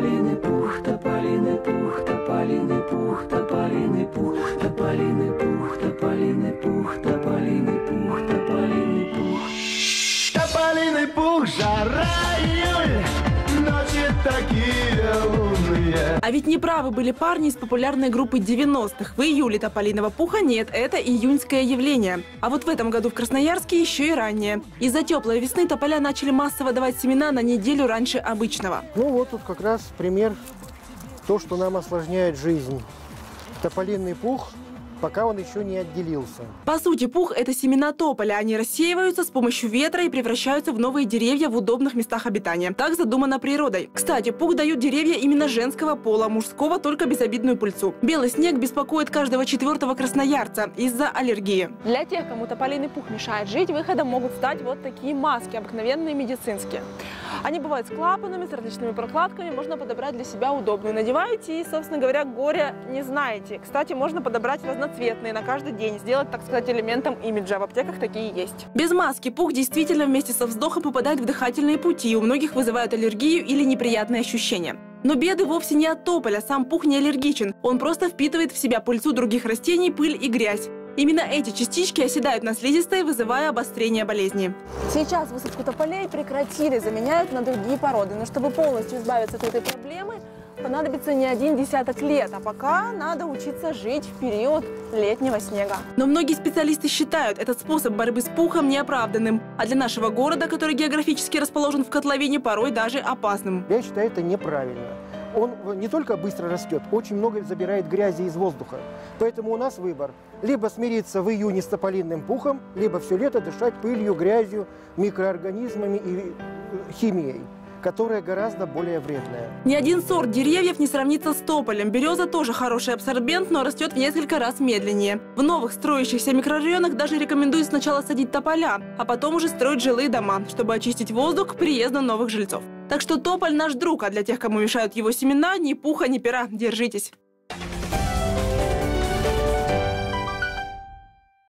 тополиный пух, тополиный пух, тополиный пух, тополиный пух, тополиный пух, тополиный пух, тополиный пух, тополиный пух. Тополиный пух, жара, июль, ночи такие лунные. А ведь неправы были парни из популярной группы 90-х. В июле тополиного пуха нет, это июньское явление. А вот в этом году в Красноярске еще и ранее. Из-за теплой весны тополя начали массово давать семена на неделю раньше обычного. Ну вот тут как раз пример то, что нам осложняет жизнь. Тополиный пух, пока он еще не отделился. По сути, пух – это семена тополя. Они рассеиваются с помощью ветра и превращаются в новые деревья в удобных местах обитания. Так задумано природой. Кстати, пух дают деревья именно женского пола, мужского только безобидную пыльцу. Белый снег беспокоит каждого 4-го красноярца из-за аллергии. Для тех, кому тополиный пух мешает жить, выходом могут стать вот такие маски, обыкновенные медицинские. Они бывают с клапанами, с различными прокладками, можно подобрать для себя удобную. Надеваете и, собственно говоря, горя не знаете. Кстати, можно подобрать разноцветные на каждый день, сделать, так сказать, элементом имиджа. В аптеках такие есть. Без маски пух действительно вместе со вздохом попадает в дыхательные пути. У многих вызывают аллергию или неприятные ощущения. Но беды вовсе не от тополя, сам пух не аллергичен. Он просто впитывает в себя пыльцу других растений, пыль и грязь. Именно эти частички оседают на слизистой, вызывая обострение болезни. Сейчас высадку тополей прекратили, заменяют на другие породы. Но чтобы полностью избавиться от этой проблемы, понадобится не 1 десяток лет, а пока надо учиться жить в период летнего снега. Но многие специалисты считают этот способ борьбы с пухом неоправданным, а для нашего города, который географически расположен в котловине, порой даже опасным. Я считаю, это неправильно. Он не только быстро растет, очень много забирает грязи из воздуха. Поэтому у нас выбор. Либо смириться в июне с тополиным пухом, либо все лето дышать пылью, грязью, микроорганизмами и химией, которая гораздо более вредная. Ни один сорт деревьев не сравнится с тополем. Береза тоже хороший абсорбент, но растет в несколько раз медленнее. В новых строящихся микрорайонах даже рекомендуют сначала садить тополя, а потом уже строить жилые дома, чтобы очистить воздух к приезду новых жильцов. Так что тополь наш друг, а для тех, кому мешают его семена, ни пуха, ни пера. Держитесь.